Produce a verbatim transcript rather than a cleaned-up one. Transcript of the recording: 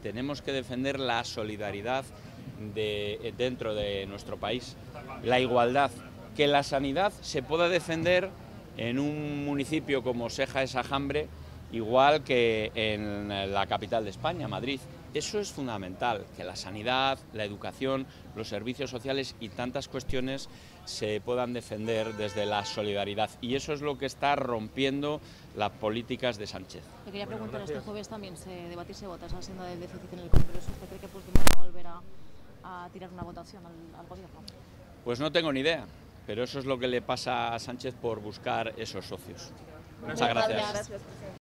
tenemos que defender la solidaridad de, dentro de nuestro país, la igualdad, que la sanidad se pueda defender en un municipio como Seja de Sajambre, igual que en la capital de España, Madrid. Eso es fundamental, que la sanidad, la educación, los servicios sociales y tantas cuestiones se puedan defender desde la solidaridad. Y eso es lo que está rompiendo las políticas de Sánchez. Le quería preguntar, este jueves también se debate y se vota esa senda del déficit en el Congreso. ¿Usted cree que Puigdemont va a volver a, a tirar una votación al, al gobierno? Pues no tengo ni idea, pero eso es lo que le pasa a Sánchez por buscar esos socios. Muchas gracias. Gracias.